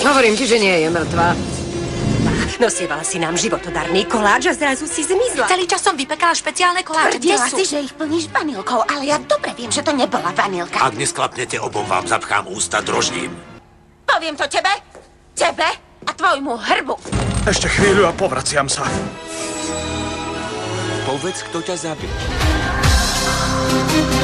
Hovorím ti, že nie je mŕtva. Nosievala si nám životodarný koláč a zrazu si zmizla. Celý čas som vypekala špeciálne koláče. Tvrdila si, že ich plníš vanilkou, ale ja dobre viem, že to nebola vanilka. Ak nesklapnete, obom vám zapchám ústa droždím. Poviem to tebe, a tvojmu hrbu. Ešte chvíľu a povraciam sa. Povedz, kto ťa zabil.